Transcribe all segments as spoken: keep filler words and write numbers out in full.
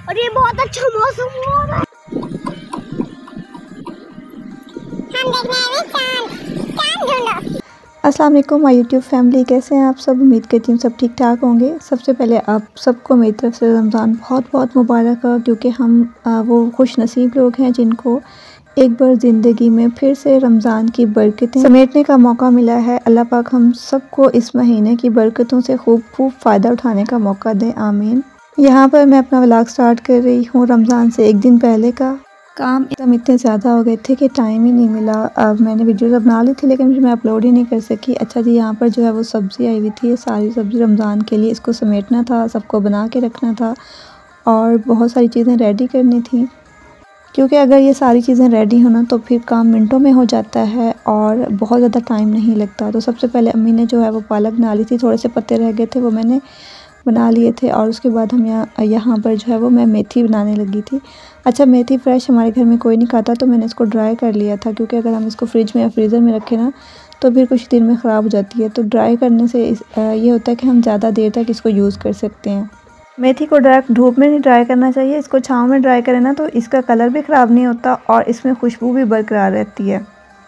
और ये बहुत अच्छा मौसम हो रहा है। हम देखने आए चांद चांद ढूंढो। अस्सलाम वालेकुम माय यूट्यूब फैमिली, कैसे हैं आप सब। उम्मीद करती हूँ सब ठीक ठाक होंगे। सबसे पहले आप सबको मेरी तरफ से रमज़ान बहुत बहुत मुबारक हो, क्योंकि हम आ, वो खुश नसीब लोग हैं जिनको एक बार ज़िंदगी में फिर से रमज़ान की बरकतें समेटने का मौका मिला है। अल्लाह पाक हम सबको इस महीने की बरकतों से खूब खूब फ़ायदा उठाने का मौका दें, आमीन। यहाँ पर मैं अपना व्लॉग स्टार्ट कर रही हूँ रमज़ान से एक दिन पहले का। काम एकदम इतने ज़्यादा हो गए थे कि टाइम ही नहीं मिला। अब मैंने वीडियो बना ली थी लेकिन मैं अपलोड ही नहीं कर सकी। अच्छा जी, यहाँ पर जो है वो सब्ज़ी आई हुई थी, ये सारी सब्ज़ी रमज़ान के लिए, इसको समेटना था, सबको बना के रखना था और बहुत सारी चीज़ें रेडी करनी थी, क्योंकि अगर ये सारी चीज़ें रेडी हो ना तो फिर काम मिनटों में हो जाता है और बहुत ज़्यादा टाइम नहीं लगता। तो सबसे पहले अम्मी ने जो है वो पालक बना ली थी, थोड़े से पत्ते रह गए थे वो मैंने बना लिए थे। और उसके बाद हम यहाँ यहाँ पर जो है वो मैं मेथी बनाने लगी थी। अच्छा, मेथी फ्रेश हमारे घर में कोई नहीं खाता, तो मैंने इसको ड्राई कर लिया था, क्योंकि अगर हम इसको फ्रिज में या फ्रीज़र में रखें ना तो फिर कुछ दिन में ख़राब हो जाती है। तो ड्राई करने से इस, ये होता है कि हम ज़्यादा देर तक इसको यूज़ कर सकते हैं। मेथी को ड्राई धूप में नहीं ड्राई करना चाहिए, इसको छाँव में ड्राई करें ना तो इसका कलर भी ख़राब नहीं होता और इसमें खुशबू भी बरकरार रहती है।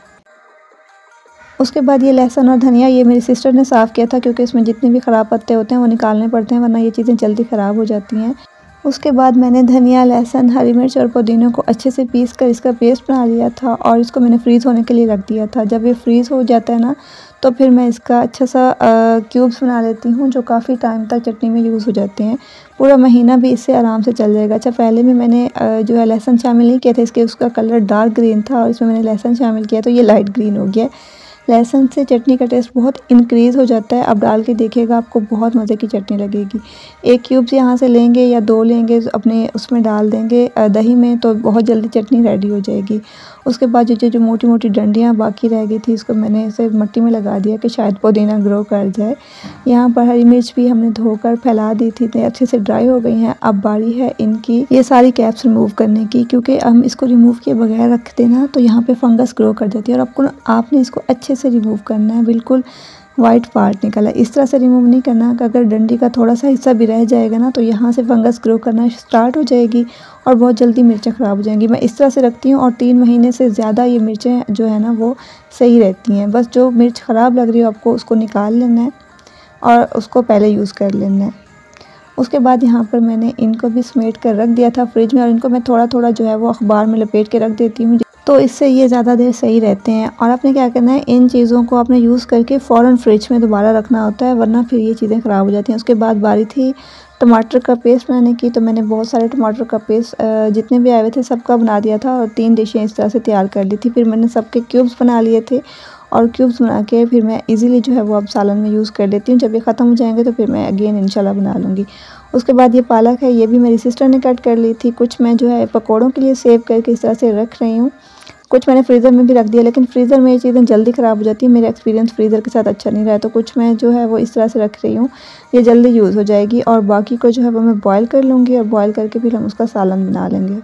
उसके बाद ये लहसुन और धनिया ये मेरी सिस्टर ने साफ़ किया था, क्योंकि इसमें जितने भी ख़राब पत्ते होते हैं वो निकालने पड़ते हैं, वरना ये चीज़ें जल्दी ख़राब हो जाती हैं। उसके बाद मैंने धनिया, लहसुन, हरी मिर्च और पुदीने को अच्छे से पीस कर इसका पेस्ट बना लिया था और इसको मैंने फ्रीज़ होने के लिए रख दिया था। जब ये फ्रीज़ हो जाता है ना तो फिर मैं इसका अच्छा सा क्यूब्स बना लेती हूँ, जो काफ़ी टाइम तक चटनी में यूज़ हो जाते हैं। पूरा महीना भी इससे आराम से चल जाएगा। अच्छा, पहले में मैंने जो है लहसुन शामिल नहीं किया था, इसके उसका कलर डार्क ग्रीन था और इसमें मैंने लहसुन शामिल किया तो ये लाइट ग्रीन हो गया। लहसुन से चटनी का टेस्ट बहुत इंक्रीज़ हो जाता है। अब डाल के देखिएगा, आपको बहुत मज़े की चटनी लगेगी। एक क्यूब्स यहाँ से लेंगे या दो लेंगे, अपने उसमें डाल देंगे दही में, तो बहुत जल्दी चटनी रेडी हो जाएगी। उसके बाद जो जो मोटी मोटी डंडियाँ बाकी रह गई थी, इसको मैंने इसे मिट्टी में लगा दिया कि शायद पुदीना ग्रो कर जाए। यहाँ पर हरी मिर्च भी हमने धोकर फैला दी थी, तो अच्छे से ड्राई हो गई हैं। अब बारी है इनकी ये सारी कैप्स रिमूव करने की, क्योंकि हम इसको रिमूव किए बगैर रखते ना तो यहाँ पे फंगस ग्रो कर जाती है और आपको आपने इसको अच्छे से रिमूव करना है। बिल्कुल वाइट पार्ट निकला, इस तरह से रिमूव नहीं करना कि अगर डंडी का थोड़ा सा हिस्सा भी रह जाएगा ना तो यहाँ से फंगस ग्रो करना स्टार्ट हो जाएगी और बहुत जल्दी मिर्चें ख़राब हो जाएंगी। मैं इस तरह से रखती हूँ और तीन महीने से ज़्यादा ये मिर्चें जो है ना वो सही रहती हैं। बस जो मिर्च ख़राब लग रही हो आपको उसको निकाल लेना है और उसको पहले यूज़ कर लेना है। उसके बाद यहाँ पर मैंने इनको भी समेट कर रख दिया था फ्रिज में, और इनको मैं थोड़ा थोड़ा जो है वो अखबार में लपेट के रख देती हूँ, तो इससे ये ज़्यादा देर सही रहते हैं। और आपने क्या करना है, इन चीज़ों को आपने यूज़ करके फ़ौरन फ्रिज में दोबारा रखना होता है, वरना फिर ये चीज़ें ख़राब हो जाती हैं। उसके बाद बारी थी टमाटर का पेस्ट बनाने की, तो मैंने बहुत सारे टमाटर का पेस्ट जितने भी आए हुए थे सबका बना दिया था और तीन डिशें इस तरह से तैयार कर ली थी। फिर मैंने सबके क्यूब्स बना लिए थे और क्यूब्स बना के फिर मैं इजीली जो है वो अब सालन में यूज़ कर लेती हूँ। जब ये ख़त्म हो जाएंगे तो फिर मैं अगेन इंशाल्लाह बना लूँगी। उसके बाद ये पालक है, ये भी मेरी सिस्टर ने कट कर ली थी। कुछ मैं जो है पकौड़ों के लिए सेव करके इस तरह से रख रही हूँ, कुछ मैंने फ्रीज़र में भी रख दिया, लेकिन फ्रीज़र में ये चीज़ें जल्दी ख़राब हो जाती है। मेरा एक्सपीरियंस फ्रीज़र के साथ अच्छा नहीं रहा, तो कुछ मैं जो है वो इस तरह से रख रही हूँ, ये जल्दी यूज़ हो जाएगी। और बाकी को जो है वो मैं बॉयल कर लूँगी और बॉयल करके फिर हम उसका सालन बना लेंगे।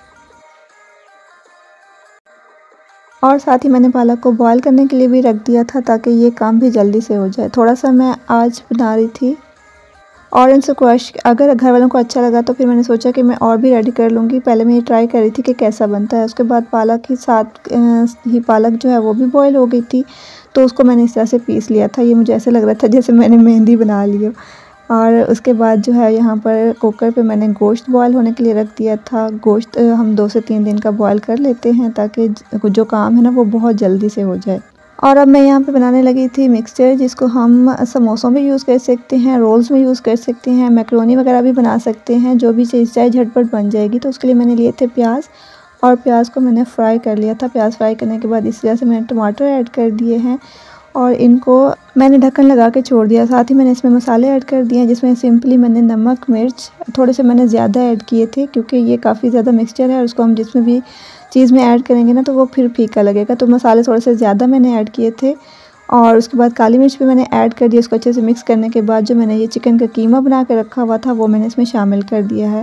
और साथ ही मैंने पालक को बॉयल करने के लिए भी रख दिया था, ताकि ये काम भी जल्दी से हो जाए। थोड़ा सा मैं आज बना रही थी ऑरेंज स्क्वैश, अगर घर वालों को अच्छा लगा तो फिर मैंने सोचा कि मैं और भी रेडी कर लूँगी। पहले मैं ये ट्राई कर रही थी कि कैसा बनता है। उसके बाद पालक के साथ ही पालक जो है वो भी बॉयल हो गई थी, तो उसको मैंने इस तरह से पीस लिया था। ये मुझे ऐसे लग रहा था जैसे मैंने मेहंदी बना ली हो। और उसके बाद जो है यहाँ पर कुकर पे मैंने गोश्त बॉयल होने के लिए रख दिया था। गोश्त हम दो से तीन दिन का बॉयल कर लेते हैं, ताकि जो काम है ना वो बहुत जल्दी से हो जाए। और अब मैं यहाँ पे बनाने लगी थी मिक्सचर, जिसको हम समोसों में यूज़ कर सकते हैं, रोल्स में यूज़ कर सकते हैं, मैक्रोनी वगैरह भी बना सकते हैं, जो भी चीज़ चाहे झटपट बन जाएगी। तो उसके लिए मैंने लिए थे प्याज, और प्याज को मैंने फ्राई कर लिया था। प्याज फ्राई करने के बाद इस तरह से मैंने टमाटर ऐड कर दिए हैं और इनको मैंने ढक्कन लगा के छोड़ दिया। साथ ही मैंने इसमें मसाले ऐड कर दिए हैं, जिसमें सिंपली मैंने नमक, मिर्च थोड़े से मैंने ज़्यादा ऐड किए थे, क्योंकि ये काफ़ी ज़्यादा मिक्सचर है और उसको हम जिसमें भी चीज़ में ऐड करेंगे ना तो वो फिर फीका लगेगा, तो मसाले थोड़े से ज़्यादा मैंने ऐड किए थे। और उसके बाद काली मिर्च भी मैंने ऐड कर दिया। उसको अच्छे से मिक्स करने के बाद जो मैंने ये चिकन का कीमा बना के रखा हुआ था वो मैंने इसमें शामिल कर दिया है।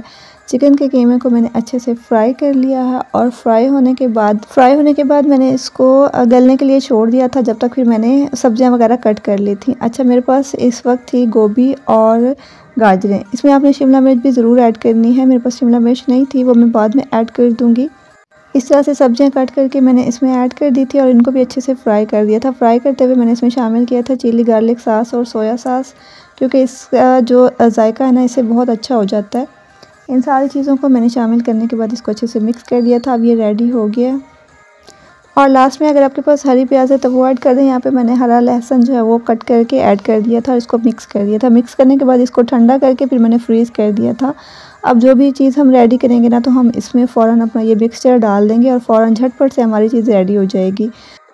चिकन के कीमे को मैंने अच्छे से फ्राई कर लिया है और फ्राई होने के बाद फ्राई होने के बाद मैंने इसको गलने के लिए छोड़ दिया था जब तक फिर मैंने सब्जियां वगैरह कट कर ली थी। अच्छा, मेरे पास इस वक्त थी गोभी और गाजरें। इसमें आपने शिमला मिर्च भी ज़रूर ऐड करनी है। मेरे पास शिमला मिर्च नहीं थी, वो मैं बाद में ऐड कर दूँगी। इस तरह से सब्जियां कट करके मैंने इसमें ऐड कर दी थी और इनको भी अच्छे से फ्राई कर दिया था। फ्राई करते हुए मैंने इसमें शामिल किया था चिली गार्लिक सॉस और सोया सॉस, क्योंकि इसका जो जायका है ना इससे बहुत अच्छा हो जाता है। इन सारी चीज़ों को मैंने शामिल करने के बाद इसको अच्छे से मिक्स कर दिया था। अब ये रेडी हो गया। और लास्ट में अगर आपके पास हरी प्याज है तो वो ऐड कर दें। यहाँ पे मैंने हरा लहसुन जो है वो कट करके ऐड कर दिया था और इसको मिक्स कर दिया था। मिक्स करने के बाद इसको ठंडा करके फिर मैंने फ्रीज़ कर दिया था। अब जो भी चीज़ हम रेडी करेंगे ना तो हम इसमें फ़ौरन अपना ये मिक्सचर डाल देंगे और फ़ौरन झटपट से हमारी चीज़ रेडी हो जाएगी।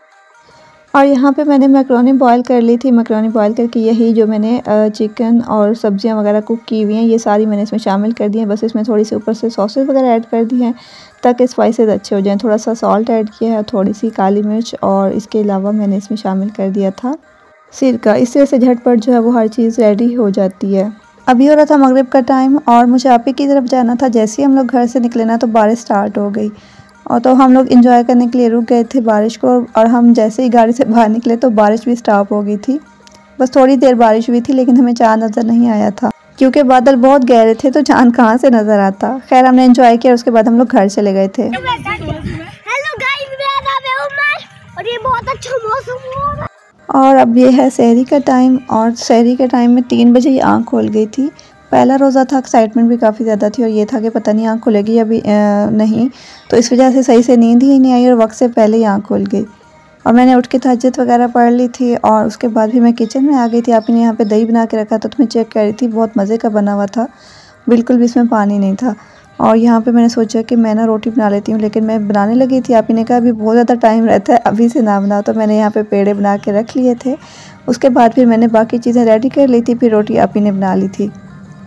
और यहाँ पे मैंने मैकरोनी बॉईल कर ली थी। मैकरोनी बॉईल करके यही जो मैंने चिकन और सब्जियां वगैरह कुक की हुई हैं ये सारी मैंने इसमें शामिल कर दी हैं। बस इसमें थोड़ी सी ऊपर से सॉसेस वगैरह ऐड कर दी हैं ताकि स्पाइसेस अच्छे हो जाएं। थोड़ा सा सॉल्ट ऐड किया है, थोड़ी सी काली मिर्च, और इसके अलावा मैंने इसमें शामिल कर दिया था सिरका। इस तरह से झटपट जो है वो हर चीज़ रेडी हो जाती है। अभी हो रहा था मगरिब का टाइम और मुझे आपी की तरफ जाना था। जैसे ही हम लोग घर से निकले ना तो बारिश स्टार्ट हो गई और तो हम लोग एंजॉय करने के लिए रुक गए थे बारिश को। और हम जैसे ही गाड़ी से बाहर निकले तो बारिश भी स्टॉप हो गई थी। बस थोड़ी देर बारिश हुई थी लेकिन हमें चाँद नज़र नहीं आया था क्योंकि बादल बहुत गहरे थे तो चाँद कहाँ से नज़र आता। खैर हमने एंजॉय किया, उसके बाद हम लोग घर चले गए थे। हेलो गाइस, मेरा नाम है उमर और ये बहुत अच्छा मौसम हो रहा है। और अब ये है सहरी का टाइम और सहरी के टाइम में तीन बजे ही आँख खोल गई थी। पहला रोज़ा था, एक्साइटमेंट भी काफ़ी ज़्यादा थी और ये था कि पता नहीं आँख खुलेगी अभी नहीं, तो इस वजह से सही से नींद ही नहीं आई और वक्त से पहले ही आँख खुल गई। और मैंने उठ के तहज्जुद वगैरह पढ़ ली थी और उसके बाद भी मैं किचन में आ गई थी। आपने यहाँ पे दही बना के रखा था तो मैं चेक कर रही थी, बहुत मज़े का बना हुआ था, बिल्कुल भी इसमें पानी नहीं था। और यहाँ पे मैंने सोचा कि मैं ना रोटी बना लेती हूँ, लेकिन मैं बनाने लगी थी। आपी ने कहा अभी बहुत ज़्यादा टाइम रहता है, अभी से ना बनाओ, तो मैंने यहाँ पे पेड़े बना के रख लिए थे। उसके बाद फिर मैंने बाकी चीज़ें रेडी कर ली थी, फिर रोटी आपी ने बना ली थी।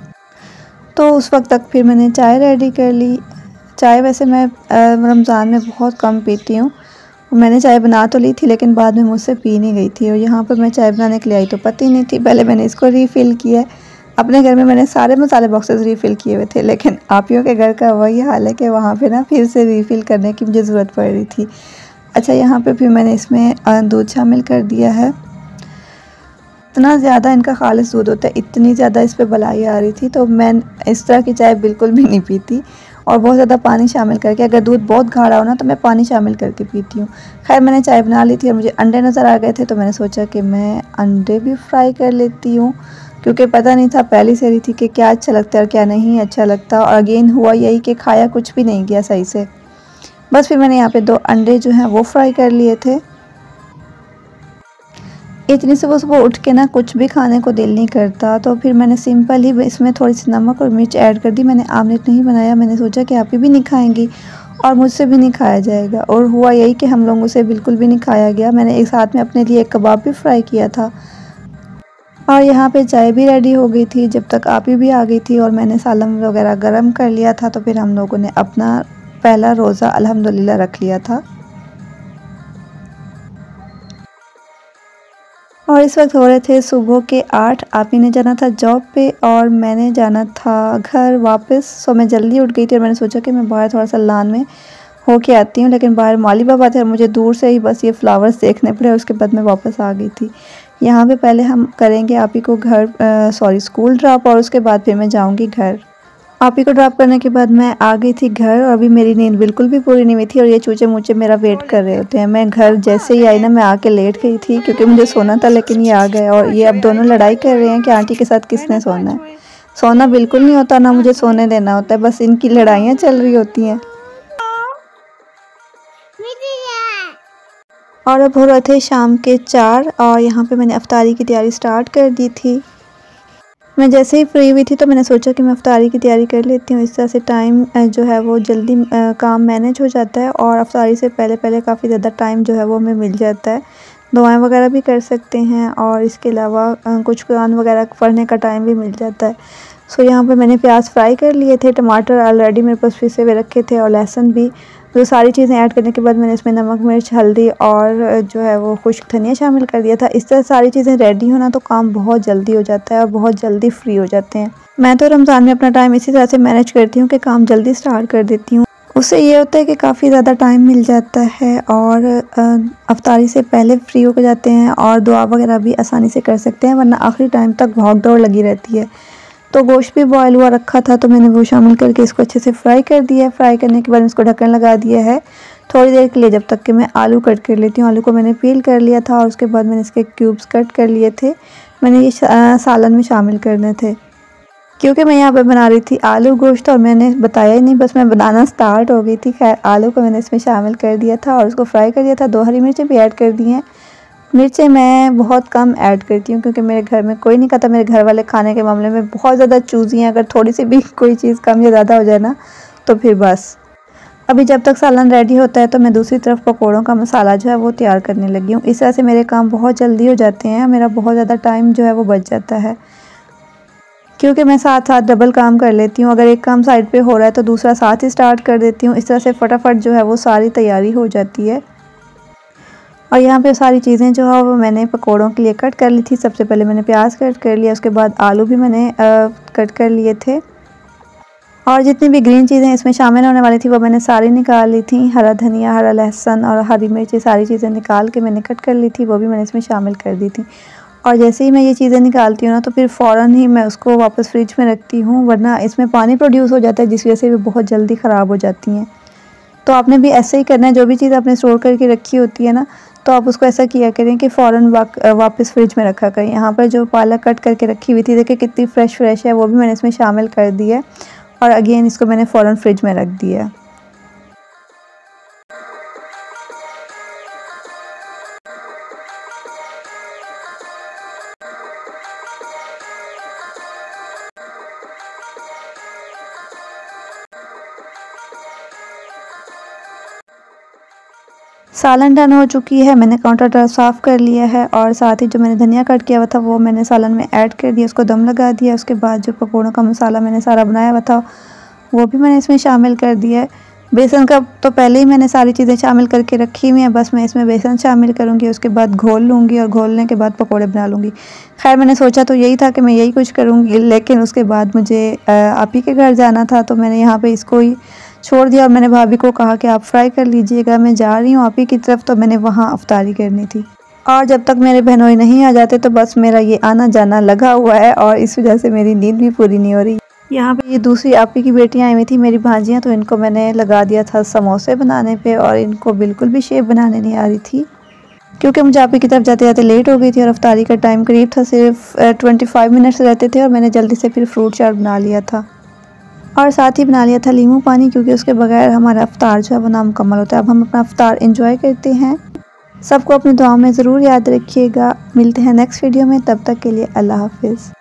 तो उस वक्त तक फिर मैंने चाय रेडी कर ली। चाय वैसे मैं रमज़ान में बहुत कम पीती हूँ। मैंने चाय बना तो ली थी लेकिन बाद में मुझसे पी नहीं गई थी और यहाँ पर मैं चाय बनाने के लिए आई तो पता ही नहीं थी। पहले मैंने इसको रीफ़िल किया। अपने घर में मैंने सारे मसाले बॉक्सेस रीफ़िल किए हुए थे, लेकिन आपियों के घर का वही हाल है कि वहाँ पे ना फिर से रीफ़िल करने की मुझे ज़रूरत पड़ रही थी। अच्छा, यहाँ पे फिर मैंने इसमें दूध शामिल कर दिया है। इतना ज़्यादा इनका खालिस दूध होता है, इतनी ज़्यादा इस पर बलाई आ रही थी, तो मैं इस तरह की चाय बिल्कुल भी नहीं पीती। और बहुत ज़्यादा पानी शामिल करके, अगर दूध बहुत गाढ़ा हो ना तो मैं पानी शामिल करके पीती हूँ। खैर मैंने चाय बना ली थी और मुझे अंडे नज़र आ गए थे तो मैंने सोचा कि मैं अंडे भी फ्राई कर लेती हूँ, क्योंकि पता नहीं था पहली से रही थी कि क्या अच्छा लगता है और क्या नहीं अच्छा लगता। और अगेन हुआ यही कि खाया कुछ भी नहीं गया सही से। बस फिर मैंने यहाँ पे दो अंडे जो हैं वो फ्राई कर लिए थे। इतनी सुबह सुबह उठ के ना कुछ भी खाने को दिल नहीं करता, तो फिर मैंने सिंपल ही इसमें थोड़ी सी नमक और मिर्च ऐड कर दी। मैंने आमलेट नहीं बनाया, मैंने सोचा कि आप भी नहीं खाएंगी और मुझसे भी नहीं खाया जाएगा। और हुआ यही कि हम लोगों से बिल्कुल भी नहीं खाया गया। मैंने एक साथ में अपने लिए एक कबाब भी फ्राई किया था। और यहाँ पे चाय भी रेडी हो गई थी जब तक आप भी आ गई थी और मैंने सालन वगैरह गर्म कर लिया था। तो फिर हम लोगों ने अपना पहला रोज़ा अल्हम्दुलिल्लाह रख लिया था। और इस वक्त हो रहे थे सुबह के आठ। आपी ने जाना था जॉब पे और मैंने जाना था घर वापस। सो मैं जल्दी उठ गई थी और मैंने सोचा कि मैं बाहर थोड़ा सा लान में हो के आती हूँ, लेकिन बाहर माली बाबा थे और मुझे दूर से ही बस ये फ्लावर्स देखने पड़े। उसके बाद मैं वापस आ गई थी। यहाँ पे पहले हम करेंगे आपी को घर सॉरी स्कूल ड्रॉप और उसके बाद फिर मैं जाऊँगी घर। आपी को ड्रॉप करने के बाद मैं आ गई थी घर और अभी मेरी नींद बिल्कुल भी पूरी नहीं हुई थी और ये चूचे मूचे मेरा वेट कर रहे होते हैं। मैं घर जैसे ही आई ना मैं आके लेट गई थी क्योंकि मुझे सोना था, लेकिन ये आ गए और ये अब दोनों लड़ाई कर रहे हैं कि आंटी के साथ किसने सोना है। सोना बिल्कुल नहीं होता, ना मुझे सोने देना होता है, बस इनकी लड़ाइयाँ चल रही होती हैं। और अब हो रहे थे शाम के चार और यहाँ पे मैंने अफ्तारी की तैयारी स्टार्ट कर दी थी। मैं जैसे ही फ्री हुई थी तो मैंने सोचा कि मैं अफ्तारी की तैयारी कर लेती हूँ। इस तरह से टाइम जो है वो जल्दी काम मैनेज हो जाता है और अफ्तारी से पहले पहले काफ़ी ज़्यादा टाइम जो है वो हमें मिल जाता है। दुआएं वगैरह भी कर सकते हैं और इसके अलावा कुछ कुरान वगैरह पढ़ने का टाइम भी मिल जाता है। सो यहाँ पे मैंने प्याज फ्राई कर लिए थे, टमाटर ऑलरेडी मेरे पास पिसे हुए रखे थे और लहसुन भी। तो सारी चीज़ें ऐड करने के बाद मैंने इसमें नमक, मिर्च, हल्दी और जो है वो खुश्क धनिया शामिल कर दिया था। इस तरह सारी चीज़ें रेडी होना तो काम बहुत जल्दी हो जाता है और बहुत जल्दी फ्री हो जाते हैं। मैं तो रमज़ान में अपना टाइम इसी तरह से मैनेज करती हूँ कि काम जल्दी स्टार्ट कर देती हूँ। उससे ये होता है कि काफ़ी ज़्यादा टाइम मिल जाता है और अफ्तारी से पहले फ्री हो जाते हैं और दुआ वगैरह भी आसानी से कर सकते हैं, वरना आखिरी टाइम तक भाग दौड़ लगी रहती है। तो गोश्त भी बॉयल हुआ रखा था तो मैंने वो शामिल करके इसको अच्छे से फ्राई कर दिया। फ्राई करने के बाद इसको ढक्कन लगा दिया है थोड़ी देर के लिए, जब तक कि मैं आलू कट कर लेती हूँ। आलू को मैंने पील कर लिया था और उसके बाद मैंने इसके क्यूब्स कट कर लिए थे। मैंने ये सालन में शामिल करने थे क्योंकि मैं यहाँ पे बना रही थी आलू गोश्त और मैंने बताया ही नहीं, बस मैं बनाना स्टार्ट हो गई थी। खैर आलू को मैंने इसमें शामिल कर दिया था और उसको फ्राई कर दिया था। दो हरी मिर्चें भी ऐड कर दी हैं। मिर्चें मैं बहुत कम ऐड करती हूँ क्योंकि मेरे घर में कोई नहीं खाता। मेरे घर वाले खाने के मामले में बहुत ज़्यादा चूज़ी हैं। अगर थोड़ी सी भी कोई चीज़ कम या ज़्यादा हो जाए ना तो फिर बस। अभी जब तक सालन रेडी होता है तो मैं दूसरी तरफ पकौड़ों का मसाला जो है वो तैयार करने लगी हूँ। इस तरह से मेरे काम बहुत जल्दी हो जाते हैं, मेरा बहुत ज़्यादा टाइम जो है वो बच जाता है क्योंकि मैं साथ साथ डबल काम कर लेती हूँ। अगर एक काम साइड पे हो रहा है तो दूसरा साथ ही स्टार्ट कर देती हूँ। इस तरह से फटाफट जो है वो सारी तैयारी हो जाती है। और यहाँ पे सारी चीज़ें जो है वो मैंने पकोड़ों के लिए कट कर ली थी। सबसे पहले मैंने प्याज कट कर लिया, उसके बाद आलू भी मैंने आ, कट कर लिए थे और जितनी भी ग्रीन चीज़ें इसमें शामिल होने वाली थी वो मैंने सारी निकाल ली थी। हरा धनिया, हरा लहसुन और हरी मिर्च, सारी चीज़ें निकाल के मैंने कट कर ली थी, वो भी मैंने इसमें शामिल कर दी थी। और जैसे ही मैं ये चीज़ें निकालती हूँ ना तो फिर फ़ौरन ही मैं उसको वापस फ्रिज में रखती हूँ, वरना इसमें पानी प्रोड्यूस हो जाता है जिस वजह से वो बहुत जल्दी ख़राब हो जाती हैं। तो आपने भी ऐसे ही करना है। जो भी चीज़ आपने स्टोर करके रखी होती है ना तो आप उसको ऐसा किया करें कि फ़ौरन वापस फ्रिज में रखा करें। यहाँ पर जो पालक कट करके रखी हुई थी देखिए कितनी फ़्रेश फ्रेश है, वो भी मैंने इसमें शामिल कर दी है और अगेन इसको मैंने फ़ौरन फ्रिज में रख दिया। सालन डन हो चुकी है। मैंने काउंटर टॉप साफ़ कर लिया है और साथ ही जो मैंने धनिया कट किया हुआ था वो मैंने सालन में ऐड कर दिया, उसको दम लगा दिया। उसके बाद जो पकौड़ों का मसाला मैंने सारा बनाया हुआ था वो भी मैंने इसमें शामिल कर दिया है। बेसन का तो पहले ही मैंने सारी चीज़ें शामिल करके रखी हुई हैं, बस मैं इसमें बेसन शामिल करूँगी, उसके बाद घोल लूँगी और घोलने के बाद पकौड़े बना लूँगी। खैर मैंने सोचा तो यही था कि मैं यही कुछ करूँगी, लेकिन उसके बाद मुझे आप ही के घर जाना था तो मैंने यहाँ पे इसको ही छोड़ दिया और मैंने भाभी को कहा कि आप फ्राई कर लीजिएगा, मैं जा रही हूँ आप ही की तरफ। तो मैंने वहाँ अफ्तारी करनी थी और जब तक मेरे बहनोई नहीं आ जाते तो बस मेरा ये आना जाना लगा हुआ है और इस वजह से मेरी नींद भी पूरी नहीं हो रही। यहाँ पे ये दूसरी आपी की बेटियाँ आई हुई थी, मेरी भांजियाँ, तो इनको मैंने लगा दिया था समोसे बनाने पे और इनको बिल्कुल भी शेप बनाने नहीं आ रही थी क्योंकि मुझे आपी की तरफ जाते जाते लेट हो गई थी और अफ्तारी का टाइम करीब था, सिर्फ ट्वेंटी फाइव मिनट्स रहते थे और मैंने जल्दी से फिर फ्रूट चाट बना लिया था और साथ ही बना लिया था लीमू पानी क्योंकि उसके बगैर हमारा अफ्तार जो है वो नामुकम्मल होता है। अब हम अपना अफ्तार एंजॉय करते हैं। सबको अपनी दुआओं में ज़रूर याद रखिएगा। मिलते हैं नेक्स्ट वीडियो में, तब तक के लिए अल्लाह हाफिज़।